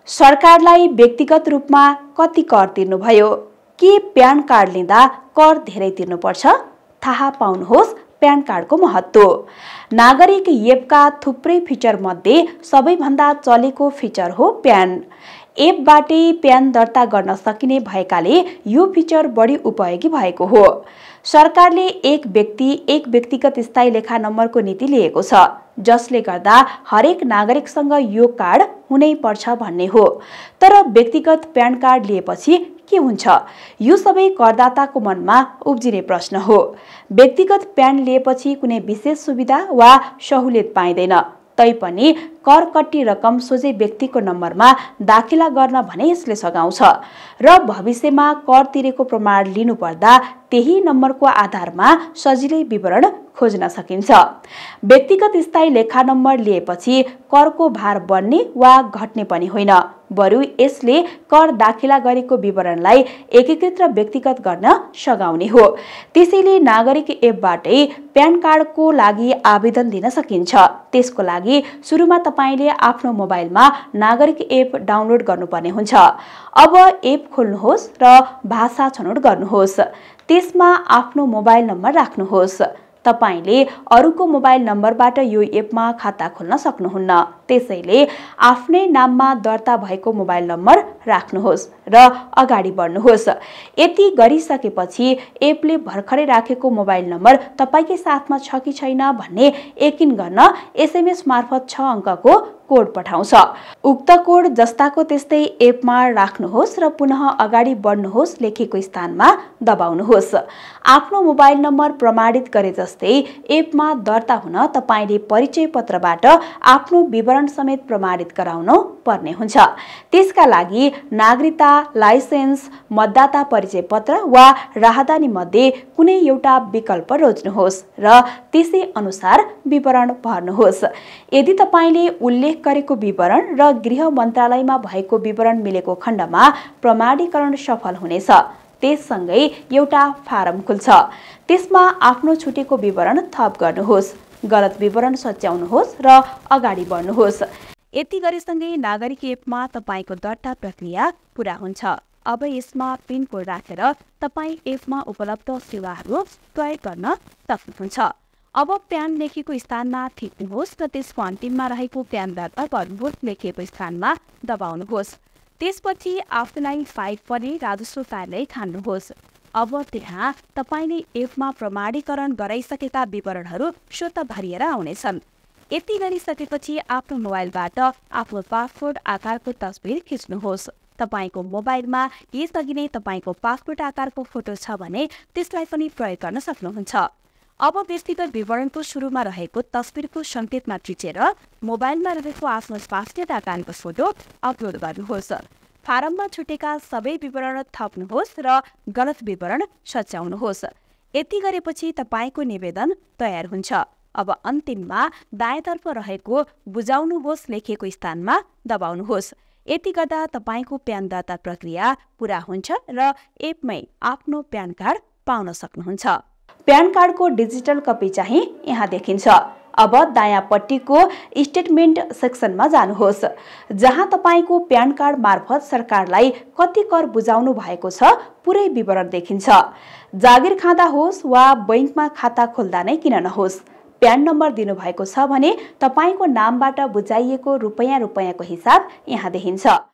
सरकारलाई व्यक्तिगत रूपमा कति कर तिर्नुभयो? के प्यान कार्ड लिँदा कर धेरै तिर्नुपर्छ? थाहा पाउनुहोस् प्यान कार्डको महत्त्व। नागरिक एपका थुप्रै फिचर मध्ये सबैभन्दा चलेको फिचर हो प्यान। एपबाटै प्यान दर्ता गर्न सकिने भएकाले यो फिचर बढी उपयोगी भएको हो। सरकारले एक व्यक्ति एक व्यक्तिगत स्थायी लेखा नम्बरको नीति लिएको छ, जसले गर्दा हरेक नागरिकसँग यो कार्ड हुनै पर्छ भन्ने हो। तर व्यक्तिगत प्यान कार्ड लिएपछि के हुन्छ? यो सबै करदाताको मनमा उब्जिने प्रश्न हो। व्यक्तिगत प्यान लिएपछि कुनै विशेष सुविधा वा सहुलियत पाइँदैन, तैपनि कर कट्टी रकम सोझै व्यक्तिको नम्बरमा दाखिला गर्न भने यसले सघाउँछ र भविष्यमा कर तिरेको प्रमाण लिनुपर्दा त्यही नम्बरको आधारमा सजिलै विवरण खोज्न सकिन्छ। व्यक्तिगत स्थायी लेखा नम्बर लिएपछि करको भार बढ्ने वा घट्ने पनि होइन, बरु यसले कर दाखिला गरेको विवरणलाई एकीकृत र व्यक्तिगत गर्न सघाउने हो। त्यसैले नागरिक एपबाटै प्यान कार्डको लागि आवेदन दिन सकिन्छ। त्यसको लागि सुरुमा तपाईले आफ्नो मोबाइलमा नागरिक एप डाउनलोड गर्नुपर्ने हुन्छ। अब एप खोल्नुहोस् र भाषा छनौट गर्नुहोस्। त्यसमा आफ्नो मोबाइल नम्बर राख्नुहोस्। तपाईले अरूको मोबाइल नम्बरबाट यो एपमा खाता खोल्न सक्नुहुन्न, त्यसैले आफ्नै नाममा दर्ता भएको मोबाइल नम्बर राख्नुहोस् र अगाडि बढ्नुहोस्। यति गरिसकेपछि एपले भर्खरै राखेको मोबाइल नम्बर तपाईकै साथमा छ कि छैन भन्ने यकिन गर्न एसएमएस मार्फत 6 अङ्कको कोड पठाउँछ। उक्त कोड जस्ताको त्यस्तै एपमा राख्नुहोस् र पुनः अगाडि बढ्नुहोस् लेखेको स्थानमा दबाउनुहोस्। आफ्नो मोबाइल नम्बर प्रमाणित गरे जस्तै एपमा दर्ता हुन तपाईले परिचय पत्रबाट आफ्नो विवरण समेत प्रमाणित गराउन पर्ने हुन्छ। त्यसका लागि नागरिकता, लाइसेन्स, मतदाता परिचय पत्र वा राहदानी मध्ये कुनै एउटा विकल्प रोज्नुहोस् र त्यसै अनुसार विवरण भर्नुहोस्। यदि तपाईले उल्लेख गरेको विवरण र गृह मन्त्रालयमा भएको विवरण मिलेको खण्डमा प्रमाणीकरण सफल हुनेछ। त्यससँगै एउटा फारम खुल्छ। त्यसमा आफ्नो छुटेको विवरण थप गर्नुहोस्, गलत विवरण सच्याउनुहोस् र अगाडि बढ्नुहोस्। यति गरेसँगै नागरिक एपमा तपाईको दर्ता प्रक्रिया पूरा हुन्छ। अब यसमा पिन कोड राखेर तपाई एपमा उपलब्ध सेवाहरू प्रयोग गर्न सक्नुहुन्छ। अब प्यान लेखेको स्थानमा थिच्नुहोस् र त्यसको अन्तिममा रहेको प्यान दर्ता गर्नुहोस् लेखेको स्थानमा दबाउनुहोस्। त्यसपछि आफूलाई फाइल पर्ने राजस्व फाइललाई छान्नुहोस्। अब त्यहाँ तपाईले एपमा प्रमाणीकरण गराइसकेका विवरणहरू स्वतः भरिएर आउनेछन्। यति गरिसकेपछि आफ्नो मोबाइलबाट आफ्नो पासपोर्ट आकारको तस्बिर खिच्नुहोस्। तपाईको मोबाइलमा यसअघि नै तपाईको पासपोर्ट आकारको फोटो छ भने त्यसलाई पनि प्रयोग गर्न सक्नुहुन्छ। अब व्यक्तिगत विवरणको सुरुमा रहेको तस्बिरको सङ्केतमा थिचेर मोबाइलमा रहेको आफ्नो पासपोर्ट आकारको फोटो अपलोड गर्नुहोस्। फारममा छुटेका सबै विवरण थप्नुहोस् र गलत विवरण सच्याउनुहोस्। यति गरेपछि तपाईको निवेदन तयार हुन्छ। अब अन्तिममा दायाँतर्फ रहेको बुझाउनुहोस् लेखेको स्थानमा दबाउनुहोस्। यति गर्दा तपाईको प्यान दर्ता प्रक्रिया पूरा हुन्छ र एपमै आफ्नो प्यान कार्ड पाउन सक्नुहुन्छ। प्यान कार्डको डिजिटल कपी चाहिँ यहाँ देखिन्छ। अब दायाँपट्टिको स्टेटमेन्ट सेक्सनमा जानुहोस्, जहाँ तपाईको प्यान कार्ड मार्फत सरकारलाई कति कर बुझाउनु भएको छ पुरै विवरण देखिन्छ। जागिर खाँदा होस् वा बैंकमा खाता खोल्दा नै किन नहोस्, प्यान नम्बर दिनुभएको छ भने तपाईको नामबाट बुझाइएको रुपैयाँको हिसाब यहाँ देखिन्छ।